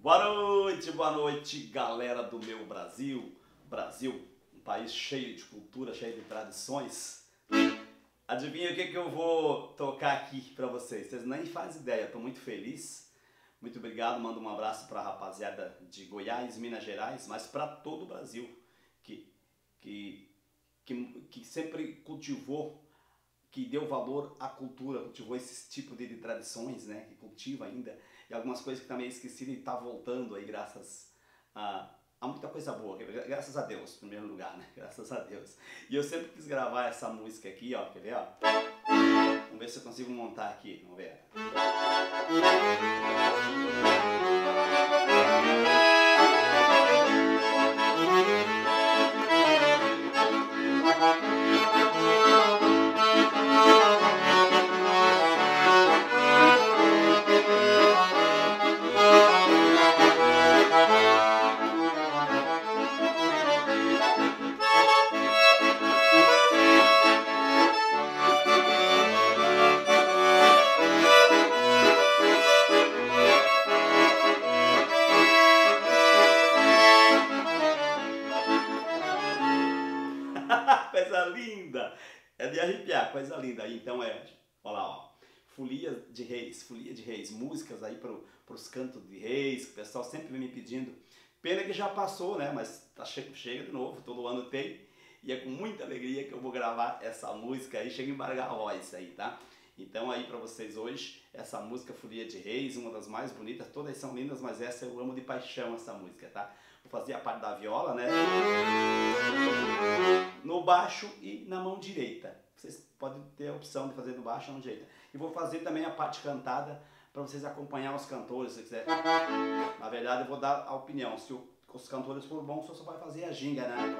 Boa noite, galera do meu Brasil. Brasil, um país cheio de cultura, cheio de tradições. Adivinha o que eu vou tocar aqui pra vocês? Vocês nem fazem ideia, tô muito feliz. Muito obrigado, mando um abraço pra rapaziada de Goiás, Minas Gerais, mas pra todo o Brasil, que sempre cultivou, que deu valor à cultura, cultivou esse tipo de tradições, né? Que cultiva ainda, e algumas coisas que também esqueci e tá voltando aí graças a muita coisa boa, graças a Deus, em primeiro lugar, né? Graças a Deus. E eu sempre quis gravar essa música aqui, ó, quer ver, ó? Vamos ver se eu consigo montar aqui, vamos ver. Coisa linda! É de arrepiar, coisa linda. Então olha lá, ó. Folia de Reis, músicas aí pros cantos de reis, que o pessoal sempre vem me pedindo. Pena que já passou, né? Mas tá chega de novo, todo ano tem. E é com muita alegria que eu vou gravar essa música aí, chega a embargar a voz aí, tá? Então aí pra vocês hoje, essa música Folia de Reis, uma das mais bonitas, todas são lindas, mas essa eu amo de paixão, essa música, tá? Vou fazer a parte da viola, né? No baixo e na mão direita. Vocês podem ter a opção de fazer no baixo e na mão direita. E vou fazer também a parte cantada para vocês acompanhar os cantores, se quiser. Na verdade eu vou dar a opinião, se os cantores forem bons, você só vai fazer a ginga, né?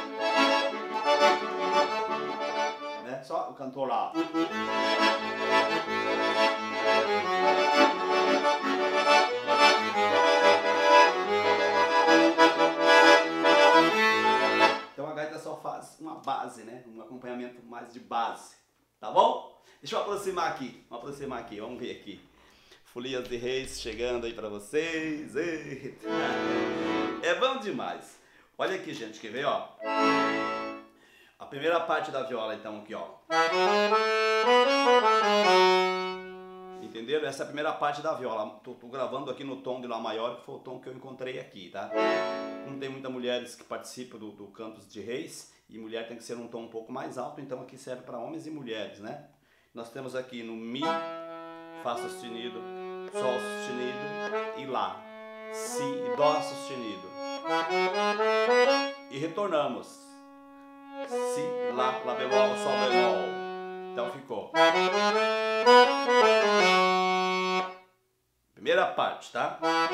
Só o cantor lá. Então a gaita só faz uma base, né? Um acompanhamento mais de base, tá bom? Deixa eu aproximar aqui, vamos ver aqui. Folias de Reis chegando aí pra vocês. Eita. É bom demais. Olha aqui, gente, quer ver, ó? A primeira parte da viola, então, aqui, ó. Entenderam? Essa é a primeira parte da viola. Tô gravando aqui no tom de Lá maior, que foi o tom que eu encontrei aqui, tá? Não tem muitas mulheres que participam do Cantos de Reis, e mulher tem que ser um tom um pouco mais alto, então aqui serve para homens e mulheres, né? Nós temos aqui no Mi, Fá sustenido, Sol sustenido e Lá. Si e Dó sustenido. E retornamos. Si, Lá, Lá bemol, Sol bemol. Então ficou. Primeira parte, tá?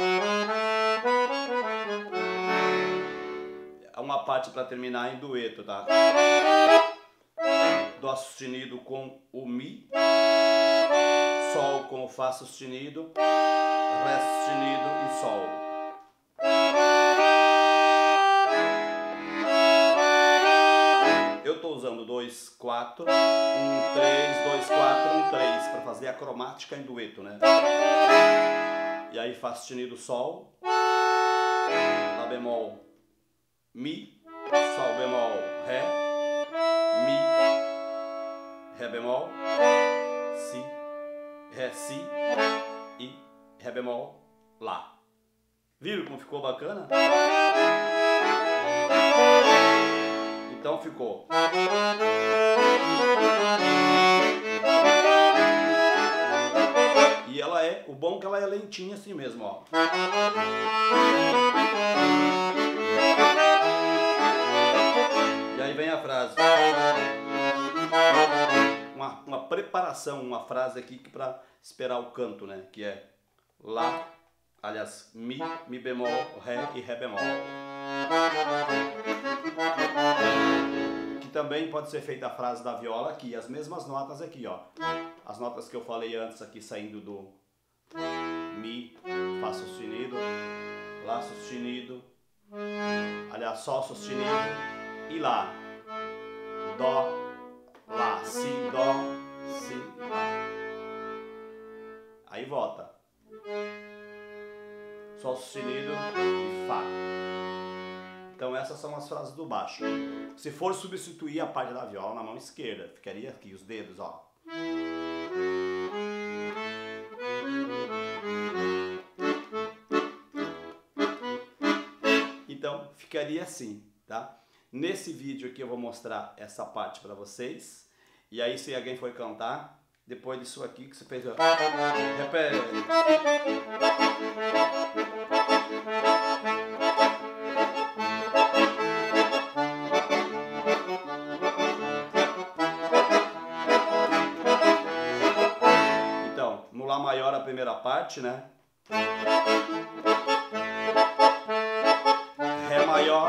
Uma parte para terminar em dueto, tá? Dó sustenido com o Mi, Sol com o Fá sustenido, Ré sustenido e Sol. Eu tô usando 2, 4, 1, 3, 2, 4, 1, 3 para fazer a cromática em dueto, né? E aí Fá sustenido, Sol, Lá bemol, Mi, Sol bemol, Ré, Mi, Ré bemol, Si, Ré, Si e Ré bemol, Lá. Viram como ficou bacana? Então ficou. E ela o bom é que ela é lentinha assim mesmo, ó. E aí vem a frase. Uma preparação, uma frase aqui para esperar o canto, né? Que é Lá, aliás, Mi, Mi bemol, Ré e Ré bemol. Que também pode ser feita a frase da viola aqui, as mesmas notas aqui, ó. As notas que eu falei antes aqui saindo do Mi, Fá sustenido, Lá sustenido, aliás, Sol sustenido e Lá. Dó, Lá, Si, Dó, Si, Lá. Aí volta. Sol sustenido e Fá. Então essas são as frases do baixo. Se for substituir a parte da viola na mão esquerda, ficaria aqui os dedos, ó. Então ficaria assim, tá? Nesse vídeo aqui eu vou mostrar essa parte para vocês. E aí se alguém for cantar, depois disso aqui que você fez, ó, repete. Então, no Lá maior a primeira parte, né? Ré maior,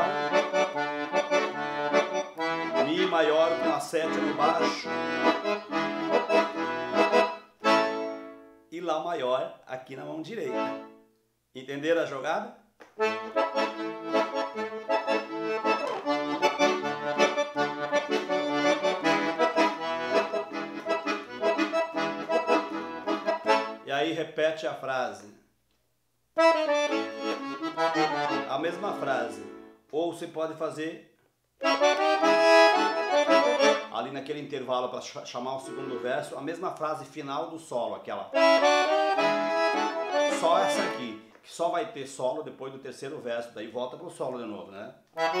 Mi maior com a sétima no baixo e Lá maior aqui na mão direita. Entenderam a jogada? E aí repete a frase. A mesma frase. Ou você pode fazer ali naquele intervalo para chamar o segundo verso, a mesma frase final do solo, aquela. Só essa aqui, que só vai ter solo depois do terceiro verso, daí volta pro solo de novo, né?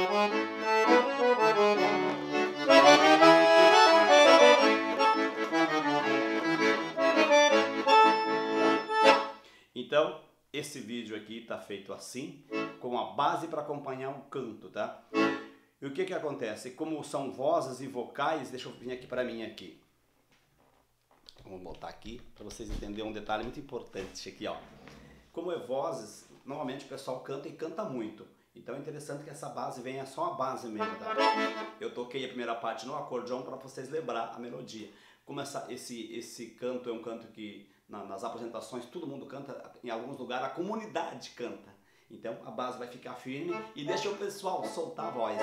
Então, esse vídeo aqui tá feito assim, com a base para acompanhar o canto, tá? E o que que acontece? Como são vozes e vocais, deixa eu vir aqui para mim aqui. Vamos botar aqui para vocês entenderem um detalhe muito importante aqui, ó. Como é vozes, normalmente o pessoal canta e canta muito. Então é interessante que essa base venha só a base mesmo, tá? Eu toquei a primeira parte no acordeão para vocês lembrar a melodia. Como esse canto é um canto que nas apresentações todo mundo canta, em alguns lugares a comunidade canta. Então a base vai ficar firme e deixa o pessoal soltar a voz.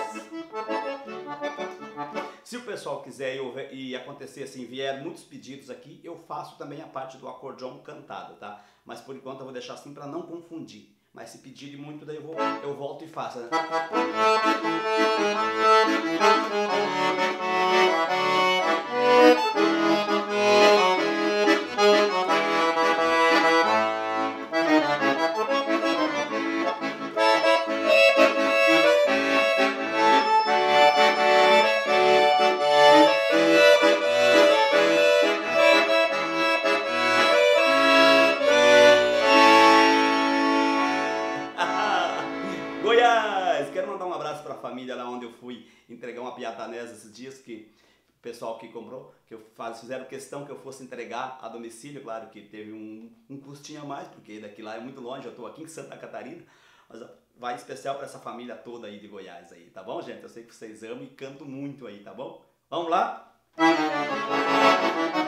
Se o pessoal quiser e acontecer assim, vier muitos pedidos aqui, eu faço também a parte do acordeão cantado, tá? Mas por enquanto eu vou deixar assim para não confundir. Mas se pedirem muito, daí eu volto e faço, né? Goiás! Quero mandar um abraço para a família lá onde eu fui entregar uma piatanesa esses dias, que o pessoal que comprou, fizeram questão que eu fosse entregar a domicílio. Claro que teve um custinho a mais, porque daqui lá é muito longe, eu estou aqui em Santa Catarina, mas vai especial para essa família toda aí de Goiás aí, tá bom, gente? Eu sei que vocês amam e canto muito aí, tá bom? Vamos lá?